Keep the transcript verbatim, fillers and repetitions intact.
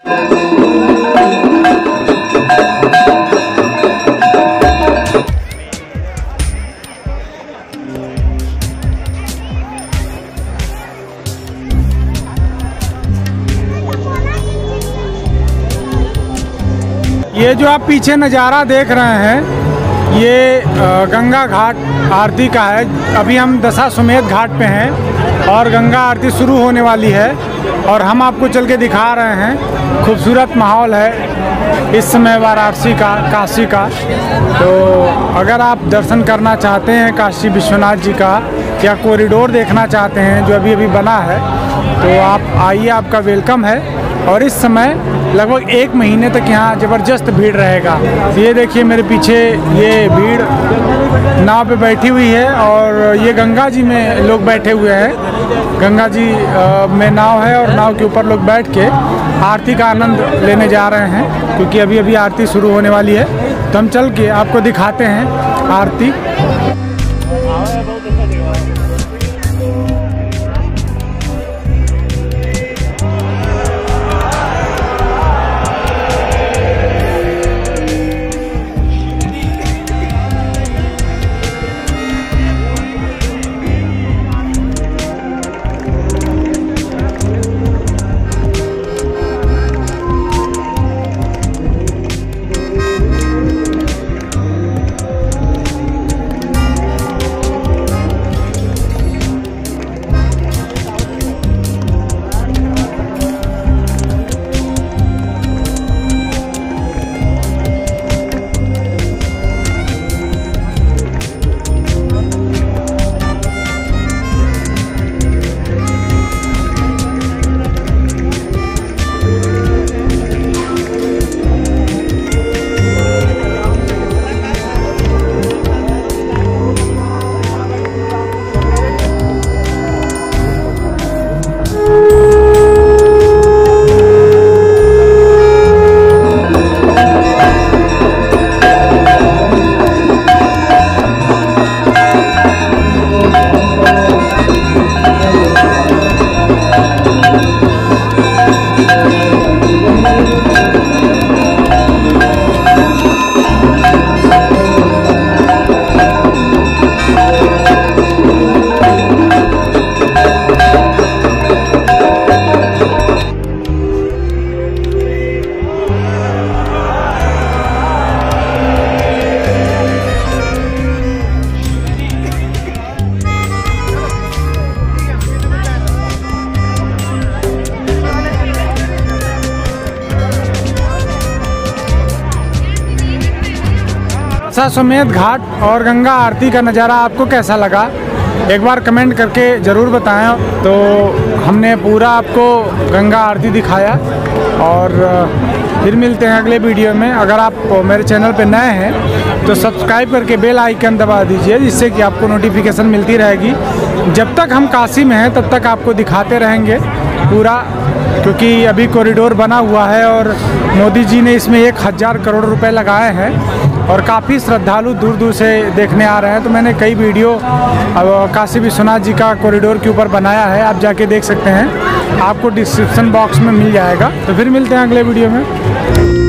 ये जो आप पीछे नज़ारा देख रहे हैं ये गंगा घाट आरती का है। अभी हम दशाश्वमेध घाट पे हैं और गंगा आरती शुरू होने वाली है और हम आपको चल के दिखा रहे हैं। खूबसूरत माहौल है इस समय वाराणसी का, काशी का। तो अगर आप दर्शन करना चाहते हैं काशी विश्वनाथ जी का या कॉरिडोर देखना चाहते हैं जो अभी अभी बना है तो आप आइए, आपका वेलकम है। और इस समय लगभग एक महीने तक यहाँ ज़बरदस्त भीड़ रहेगा। ये देखिए मेरे पीछे ये भीड़ नाव पे बैठी हुई है और ये गंगा जी में लोग बैठे हुए हैं। गंगा जी में नाव है और नाव के ऊपर लोग बैठ के आरती का आनंद लेने जा रहे हैं क्योंकि अभी अभी आरती शुरू होने वाली है। तो हम चल के आपको दिखाते हैं आरती। दशाश्वमेध घाट और गंगा आरती का नज़ारा आपको कैसा लगा एक बार कमेंट करके ज़रूर बताएं। तो हमने पूरा आपको गंगा आरती दिखाया और फिर मिलते हैं अगले वीडियो में। अगर आप मेरे चैनल पे नए हैं तो सब्सक्राइब करके बेल आइकन दबा दीजिए जिससे कि आपको नोटिफिकेशन मिलती रहेगी। जब तक हम काशी में हैं तब तक आपको दिखाते रहेंगे पूरा, क्योंकि अभी कॉरिडोर बना हुआ है और मोदी जी ने इसमें एक हज़ार करोड़ रुपए लगाए हैं और काफ़ी श्रद्धालु दूर दूर से देखने आ रहे हैं। तो मैंने कई वीडियो अब काशी विश्वनाथ जी का कॉरिडोर के ऊपर बनाया है, आप जाके देख सकते हैं, आपको डिस्क्रिप्शन बॉक्स में मिल जाएगा। तो फिर मिलते हैं अगले वीडियो में।